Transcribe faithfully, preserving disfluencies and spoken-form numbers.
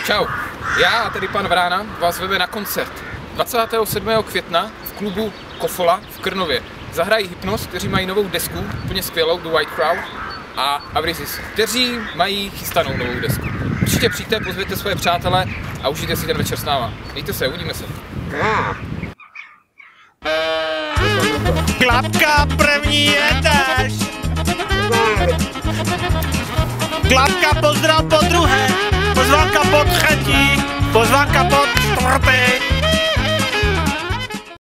Čau, já, tedy pan Vrána, vás veme na koncert. dvacátého sedmého května v klubu Kofola v Krnově. Zahrají Hypnos, kteří mají novou desku, úplně skvělou, The White Crowd, a Avrizis, kteří mají chystanou novou desku. Určitě přijďte, pozvěte své přátele a užijte si ten večer s náma. Mějte se, uvidíme se. Klapka první jedeš! Klapka pozdrav po druhé, pozvánka po třetí, pozvánka po čtvrté.